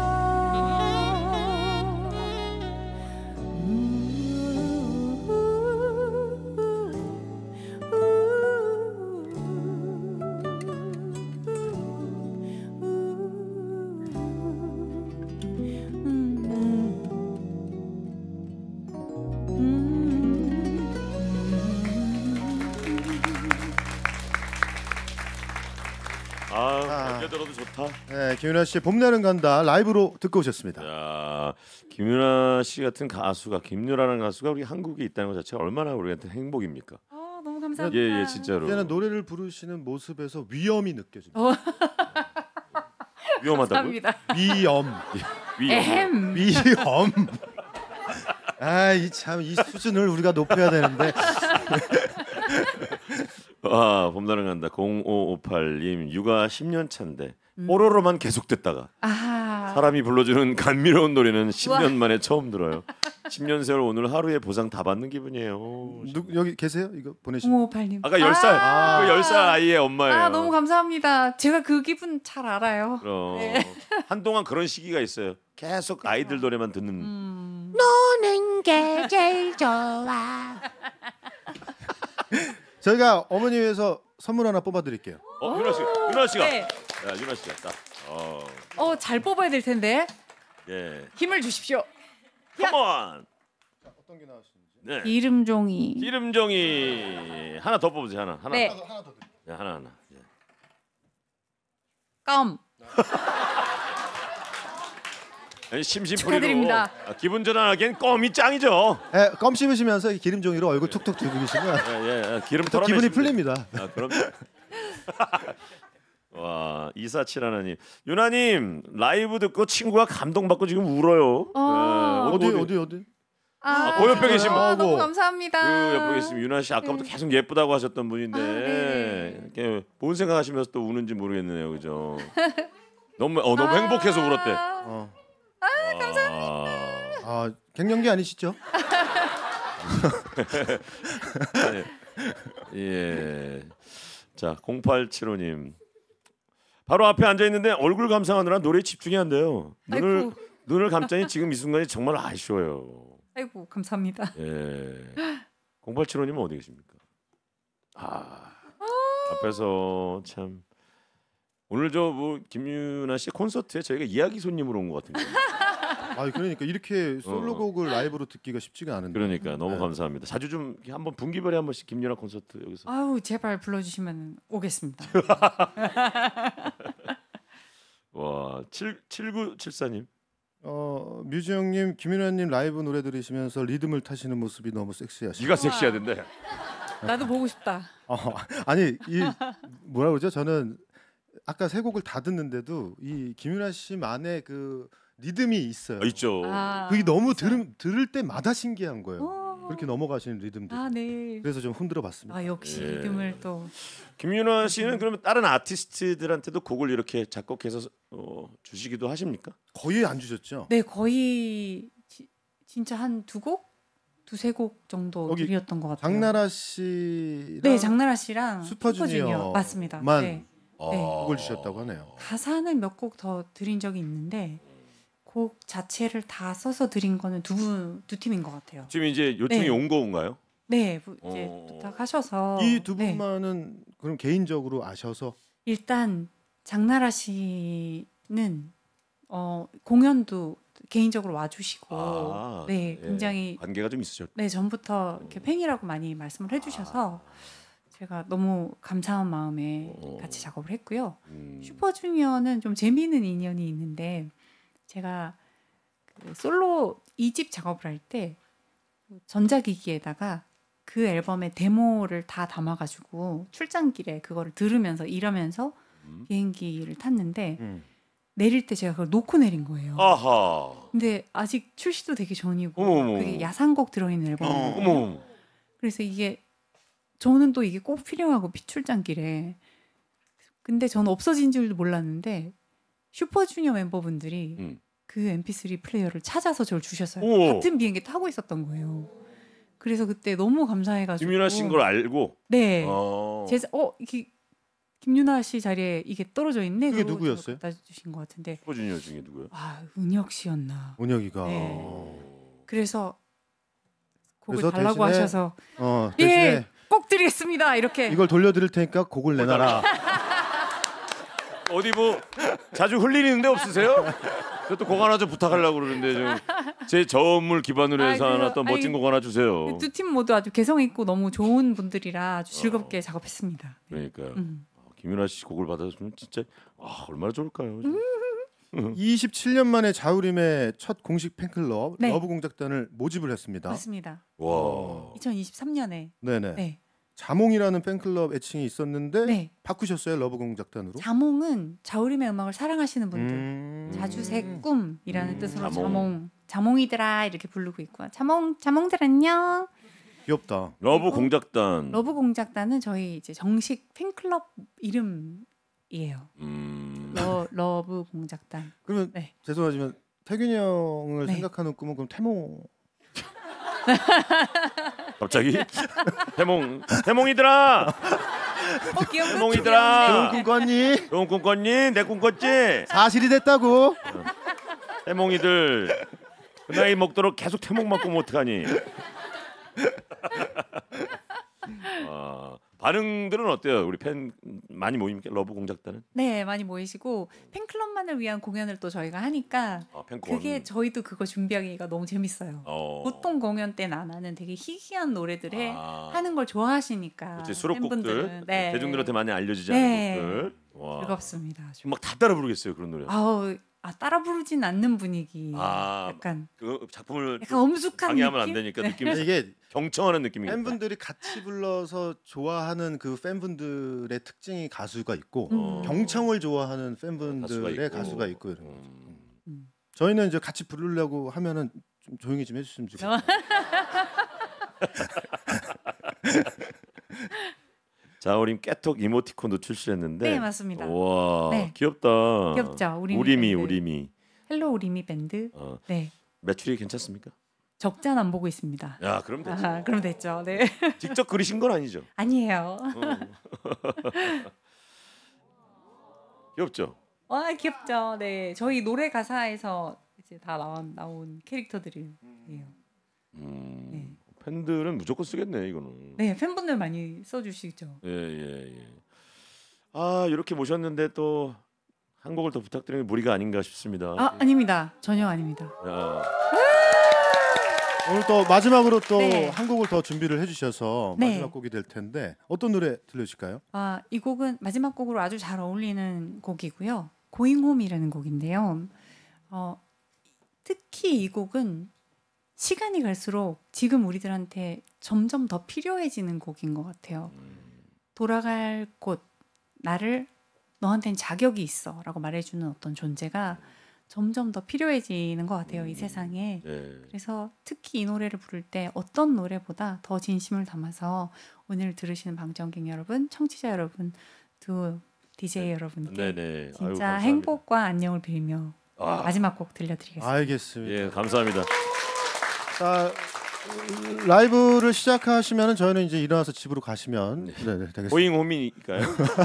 아, 언제 들어도 좋다. 네, 김윤아 씨 봄날은 간다 라이브로 듣고 오셨습니다. 야, 김윤아 씨 같은 가수가 김유라는 가수가 우리 한국에 있다는 것 자체가 얼마나 우리한테 행복입니까? 어, 너무 감사합니다. 예, 예, 진짜로. 이제는 노래를 부르시는 모습에서 위엄이 느껴집니다. 어, 위험하다고? 감사합니다. 위엄, 위험. 에헴. 위엄. 아, 이 참 이 수준을 우리가 높여야 되는데. 아, 봄날은 간다. 공오오팔 님 육아 십 년 차인데 음. 뽀로로만 계속됐다가 아, 사람이 불러주는 감미로운 노래는 십 년 우와. 만에 처음 들어요. 십 년 세월 오늘 하루에 보상 다 받는 기분이에요. 누, 여기 계세요? 이거 보내신. 공오팔님. 아까 열 살, 아. 그 열 살 아이의 엄마예요. 아, 너무 감사합니다. 제가 그 기분 잘 알아요. 그럼 네. 한동안 그런 시기가 있어요. 계속 아이들 노래만 듣는. 음. 노는 게 제일 좋아. 저희가 어머니 위해서 선물 하나 뽑아드릴게요. 어, 윤아 씨, 윤아 씨가. 네. 야, 윤아 씨가 딱. 어, 어, 잘 뽑아야 될 텐데. 예. 힘을 주십시오. 컴온. 어떤 게 나왔는지. 네. 이름종이. 기름종이 하나 더 뽑으세요. 하나, 하나. 네. 하나 더 드릴게요. 네, 하나 하나. 예. 껌. 아니, 심심풀이로 축하드립니다. 아, 기분 전환하기엔 껌이 짱이죠. 예, 껌 씹으시면서 이 기름종이로 얼굴 툭툭 두드리시면 예, 예, 기름 또 털어내시면 기분이 돼요. 풀립니다. 아, 그럼. 와, 이사칠 하나님, 유나님 라이브 듣고 친구가 감동받고 지금 울어요. 어. 예, 어디 어디 어디? 아, 그 옆에 계신 분. 아, 너무 아이고. 감사합니다. 그 옆에 계시면 유나 씨 아까부터 네. 계속 예쁘다고 하셨던 분인데 아, 네네. 이렇게 뭔 생각하시면서 또 우는지 모르겠네요, 그죠? 너무 어, 너무 아. 행복해서 울었대. 어. 감사합니다. 아, 갱년기 아니시죠? 예. 자, 공팔칠오 님. 바로 앞에 앉아 있는데 얼굴 감상하느라 노래에 집중이 안 돼요. 눈을 아이고. 눈을 감자니 지금 이 순간이 정말 아쉬워요. 아이고, 감사합니다. 예. 공팔칠오 님은 어디 계십니까? 아. 앞에서 참 오늘 저 뭐 김유나 씨 콘서트에 저희가 이야기 손님으로 온 것 같은데. 아, 그러니까 이렇게 솔로곡을 라이브로 듣기가 쉽지가 않은데. 그러니까 너무 네. 감사합니다. 자주 좀 이렇게 한번 분기별에 한 번씩 김유나 콘서트 여기서. 아유, 제발 불러주시면 오겠습니다. 와, 칠 칠구칠사 님. 어, 뮤지 형님, 김윤아님 라이브 노래 들으시면서 리듬을 타시는 모습이 너무 섹시하시죠. 네가 섹시하던데. 나도 보고 싶다. 어, 아니 이 뭐라 그러죠? 저는 아까 세 곡을 다 듣는데도 이 김윤아 씨만의 그 리듬이 있어요. 어, 있죠. 아, 그게 너무 들음, 들을 때마다 신기한 거예요. 어. 그렇게 넘어가시는 리듬들. 아, 네. 그래서 좀 흔들어봤습니다. 아, 역시 예. 이름을 또. 김윤아 씨는 그러면 다른 아티스트들한테도 곡을 이렇게 작곡해서 어, 주시기도 하십니까? 거의 안 주셨죠? 네, 거의 지, 진짜 한 두 곡, 두세 곡 정도 여기 드렸던 것 같아요. 장나라 씨랑 네, 장나라 씨랑 슈퍼주니어 슈퍼주니어 맞습니다. 만 네. 곡을 주셨다고 하네요. 가사는 몇 곡 더 드린 적이 있는데 곡 자체를 다 써서 드린 거는 두 분, 두 팀인 것 같아요. 지금 이제 요청이 네. 온 거인가요? 네, 부- 이제 어. 부탁하셔서 이 두 네. 분만은 그럼 개인적으로 아셔서 일단 장나라 씨는 어, 공연도 개인적으로 와주시고 아, 네, 예. 굉장히 관계가 좀 있으셨. 네 전부터 이렇게 팬이라고 많이 말씀을 해주셔서 제가 너무 감사한 마음에 어. 같이 작업을 했고요. 음. 슈퍼주니어는 좀 재미있는 인연이 있는데 제가 그 솔로 이 집 작업을 할 때 전자기기에다가 그 앨범의 데모를 다 담아가지고 출장길에 그거를 들으면서 일하면서 음. 비행기를 탔는데 음. 내릴 때 제가 그걸 놓고 내린 거예요. 아하. 근데 아직 출시도 되게 전이고 어머머. 그게 야상곡 들어있는 앨범이에요. 어머. 그래서 이게 저는 또 이게 꼭 필요하고 피출장길에 근데 저는 없어진 줄도 몰랐는데 슈퍼주니어 멤버분들이 음. 그 엠피쓰리 플레이어를 찾아서 저를 주셨어요. 오. 같은 비행기 타고 있었던 거예요. 그래서 그때 너무 감사해가지고 김윤아 씨인 걸 알고. 네. 어. 제, 어 이게 김윤아 씨 자리에 이게 떨어져 있네. 그게 그러고 누구였어요? 갖다 주신 것 같은데. 슈퍼주니어 중에 누구요? 아 은혁 씨였나. 은혁이가. 네. 어. 그래서 곡을 그래서 달라고 대신에- 하셔서 어, 대신에 예, 꼭 드리겠습니다. 이렇게. 이걸 돌려드릴 테니까 곡을 내놔라. 어디 뭐 자주 흘리는 데 없으세요? 저 또 곡 하나 좀 부탁하려고 그러는데 좀 제 저음을 기반으로 해서 아이, 하나 또 아이, 멋진 곡 하나 주세요. 두 팀 모두 아주 개성 있고 너무 좋은 분들이라 아주 즐겁게 작업했습니다. 그러니까요. 음. 김윤아 씨 곡을 받아주면 진짜 아, 얼마나 좋을까요? 이십칠 년 만에 자우림의 첫 공식 팬클럽 네. 러브공작단을 모집을 했습니다. 맞습니다. 와. 이천이십삼 년에 네네. 네. 자몽이라는 팬클럽 애칭이 있었는데 네. 바꾸셨어요 러브공작단으로? 자몽은 자우림의 음악을 사랑하시는 분들 음... 자주색 꿈이라는 음, 뜻으로 자몽. 자몽. 자몽이들아 이렇게 부르고 있고요. 자몽 자몽들 안녕. 귀엽다. 러브 그리고 공작단. 러브 공작단은 저희 이제 정식 팬클럽 이름이에요. 음. 러, 러브 공작단. 그러면 네. 죄송하지만 태균이 형을 네. 생각하는 꿈은 그럼 태몽. 갑자기 해몽 해몽이들아. 어, 귀여운 해몽이들아. 좋은 꿈 꿨니? 좋은 꿈 꿨니? 내 꿈 꿨지? 사실이 됐다고. 해몽이들 그 나이 먹도록 계속 태몽만 꾸면 어떡하니? 아, 반응들은 어때요? 우리 팬 많이 모입니까? 러브 공작단은? 네, 많이 모이시고 팬클럽만을 위한 공연을 또 저희가 하니까 아, 팬콘. 그게 저희도 그거 준비하기가 너무 재밌어요. 어. 보통 공연 때는 안 하는 되게 희귀한 노래들에 아. 하는 걸 좋아하시니까 그렇지, 수록곡들 팬분들은 네. 대중들한테 많이 알려지지 네. 않은 곡들. 와. 즐겁습니다. 아주. 막 다 따라 부르겠어요 그런 노래. 아우, 아 따라 부르진 않는 분위기. 아, 약간 그 작품을 약간 엄숙한 방해하면 느낌? 안 되니까 네. 느낌이 이게 경청하는 느낌이겠다. 팬분들이 같이 불러서 좋아하는 그 팬분들의 특징이 가수가 있고 음. 경청을 좋아하는 가수가 팬분들의 있고. 가수가 있고 이런. 음. 음. 저희는 이제 같이 부르려고 하면은 좀 조용히 좀 해주시면 좋겠어요. 어. 자우림 깨톡 이모티콘도 출시했는데. 네, 맞습니다. 와, 네. 귀엽다. 귀엽죠? 우리미 우리미 밴드. 우리미. 헬로 우리미 밴드. 어, 네. 매출이 괜찮습니까? 적자는 안 보고 있습니다. 야, 그럼 됐지. 아, 그럼 됐죠. 네. 직접 그리신 건 아니죠? 아니에요. 어. 귀엽죠? 와, 귀엽죠. 네. 저희 노래 가사에서 이제 다 나온 나온 캐릭터들이에요. 음, 네. 팬들은 무조건 쓰겠네 이거는. 네, 팬분들 많이 써 주시죠. 예, 예, 예. 아, 이렇게 모셨는데 또 한 곡을 더 부탁드리는 게 무리가 아닌가 싶습니다. 아, 아닙니다. 전혀 아닙니다. 야, 오늘 또 마지막으로 또 네. 한 곡을 더 준비를 해주셔서 네. 마지막 곡이 될 텐데 어떤 노래 들려주실까요? 아, 이 곡은 마지막 곡으로 아주 잘 어울리는 곡이고요. Going Home이라는 곡인데요. 어, 특히 이 곡은 시간이 갈수록 지금 우리들한테 점점 더 필요해지는 곡인 것 같아요. 돌아갈 곳, 나를 너한테는 자격이 있어 라고 말해주는 어떤 존재가 점점 더 필요해지는 것 같아요. 이 세상에. 예. 그래서 특히 이 노래를 부를 때 어떤 노래보다 더 진심을 담아서 오늘 들으시는 방청객 여러분, 청취자 여러분, 두 디제이 여러분께 네네. 아유, 진짜 감사합니다. 행복과 안녕을 빌며 아, 마지막 곡 들려드리겠습니다. 알겠습니다. 예, 감사합니다. 자, 라이브를 시작하시면은 저희는 이제 일어나서 집으로 가시면 네, 네, 되겠습니다. 고잉 홈이니까요.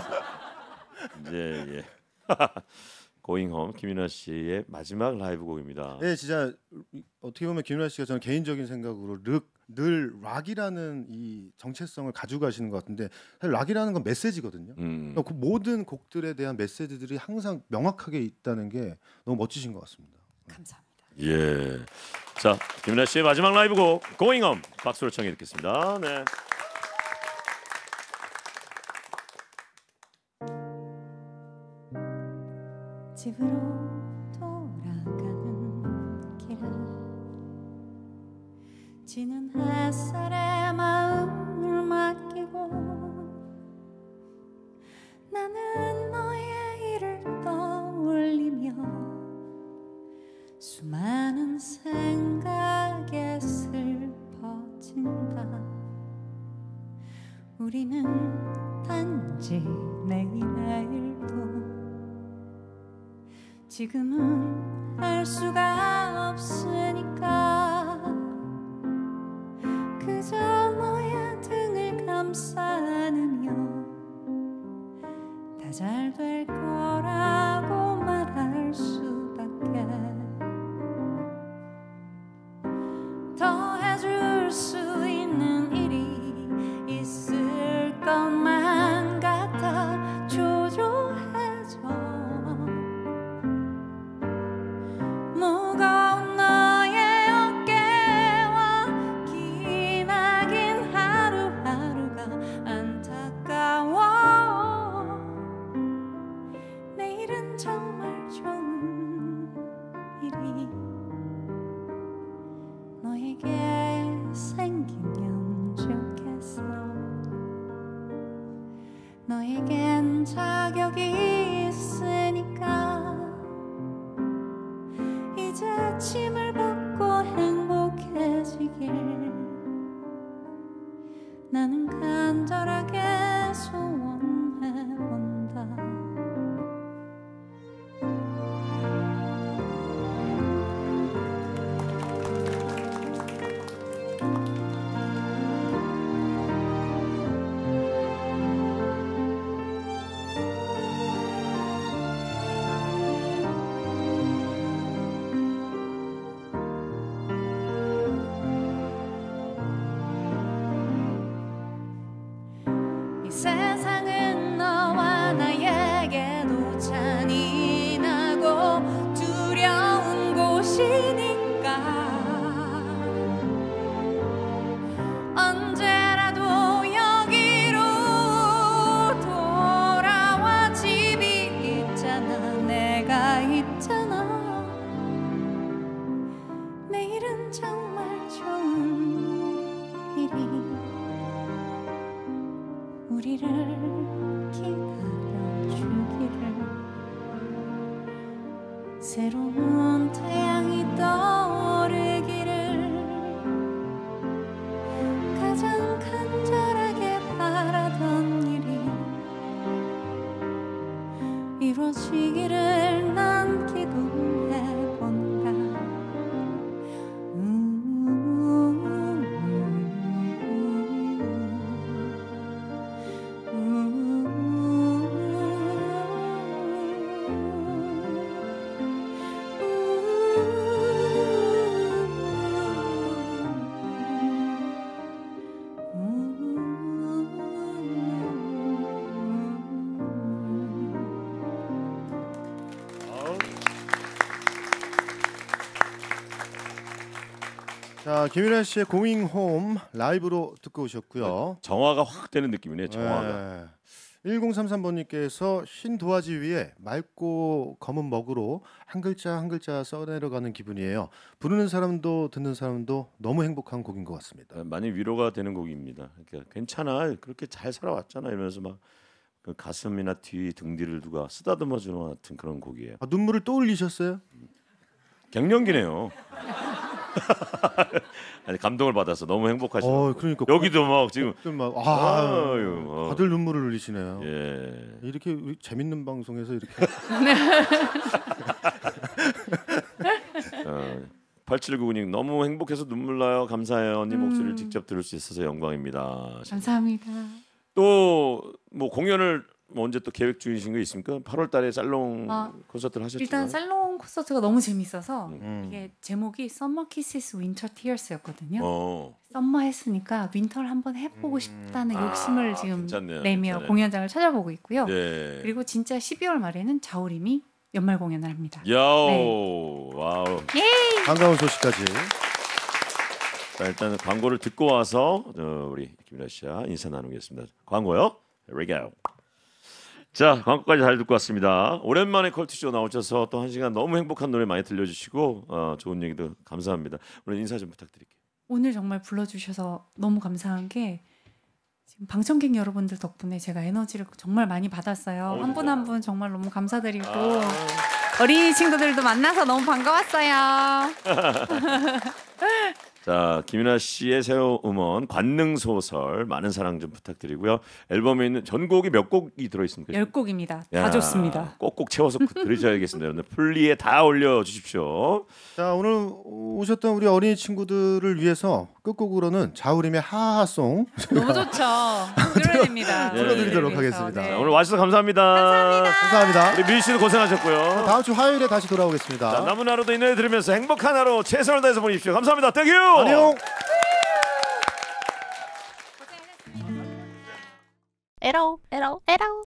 예, 예. 고잉 홈 김윤아 씨의 마지막 라이브 곡입니다. 네, 진짜 어떻게 보면 김윤아 씨가 저는 개인적인 생각으로 륵, 늘 락이라는 이 정체성을 가지고 가시는 것 같은데 사실 락이라는 건 메시지거든요. 음. 그 모든 곡들에 대한 메시지들이 항상 명확하게 있다는 게 너무 멋지신 것 같습니다. 감사합니다. 예. 자, 김윤아 씨의 마지막 라이브 곡 고잉 홈 박수로 청해 듣겠습니다. 네. 집으로 돌아가는 길에 지는 햇살에 마음을 맡기고 나는 너의 일을 떠올리며 지금은 알 수가 없으니까 그저 너의 등을 감싸 안으며 다 잘 될 거라고 말할 수밖에 더 해줄 수 있는 일이 있을 것만 같아 초조해져 무거운 너의 어깨와 기나긴 하루하루가 안타까워 내일은 정말 좋은 일이 너에게 생기면 좋겠어 너에겐 자격이 있으니까 이제 짐을 벗고 행복해지길 나는 간절하게 소원해본다 이 세상은 너와 나에게도 잔인하고 두려운 곳이니까 언제라도 여기로 돌아와 집이 있잖아 내가 있잖아 내일은 정말 좋은 일이 우리를 기다려주기를 새로운 태양이 떠오르기를 가장 간절하게 바라던 일이 이루어지기를 난 기도해본다 자, 김윤아 씨의 Going Home 라이브로 듣고 오셨고요. 정화가 확 되는 느낌이네. 정화가. 네. 일공삼삼 번님께서 흰 도화지 위에 맑고 검은 먹으로 한 글자 한 글자 써내려가는 기분이에요. 부르는 사람도 듣는 사람도 너무 행복한 곡인 것 같습니다. 많이 위로가 되는 곡입니다. 그러니까 괜찮아, 그렇게 잘 살아왔잖아 이러면서 막 그 가슴이나 뒤 등 뒤를 누가 쓰다듬어 주는 것 같은 그런 곡이에요. 아, 눈물을 또 흘리셨어요? 갱년기네요. 아니 감동을 받아서 너무 행복하시고 어, 그러니까 여기도 막 지금 좀 막 아, 아유, 어. 다들 눈물을 흘리시네요. 예. 이렇게 우리 재밌는 방송에서 이렇게 어, 팔칠구구 님 너무 행복해서 눈물 나요. 감사해요. 언니 목소리를 음. 직접 들을 수 있어서 영광입니다. 감사합니다. 또 뭐 공연을 뭐 언제 또 계획 중이신 거 있습니까? 팔월 달에 살롱 아, 콘서트를 하셨죠. 일단 살롱 콘서트가 너무 재밌어서 음. 이게 제목이 Summer Kisses Winter Tears였거든요. 어. 썸머 했으니까 윈터를 한번 해보고 음. 싶다는 아, 욕심을 지금 괜찮네요. 내며 괜찮아요. 공연장을 찾아보고 있고요. 네. 그리고 진짜 십이월 말에는 자우림이 연말 공연을 합니다. 야오. 네. 와우. 반가운 소식까지. 자, 일단 광고를 듣고 와서 어, 우리 김윤아 씨와 인사 나누겠습니다. 광고요. Here we go. 자, 광고까지 잘 듣고 왔습니다. 오랜만에 컬투쇼 나오셔서 또 한 시간 너무 행복한 노래 많이 들려주시고 어, 좋은 얘기도 감사합니다. 오늘 인사 좀 부탁드릴게요. 오늘 정말 불러주셔서 너무 감사한 게 지금 방청객 여러분들 덕분에 제가 에너지를 정말 많이 받았어요. 어, 한 분 진짜요? 한 분 정말 너무 감사드리고 아, 어린이 친구들도 만나서 너무 반가웠어요. 자, 김윤아 씨의 새로운 음원 관능 소설 많은 사랑 좀 부탁드리고요. 앨범에 있는 전곡이 몇 곡이 들어 있습니까? 열 곡입니다. 야, 다 좋습니다. 꼭꼭 채워서 들으셔야겠습니다. 여러분 플리에 다 올려 주십시오. 자, 오늘 오셨던 우리 어린이 친구들을 위해서 끝곡으로는 자우림의 하하송 너무 좋죠. 들어야 됩니다. 예. 들려드리도록 네. 하겠습니다. 네. 자, 오늘 와주셔서 감사합니다. 감사합니다. 우리 민 씨도 고생하셨고요. 다음 주 화요일에 다시 돌아오겠습니다. 자, 남은 하루도 이 노래 들으면서 행복한 하루 최선을 다해서 보내십시오. 감사합니다. 땡큐. 안녕. 에러 에러 에러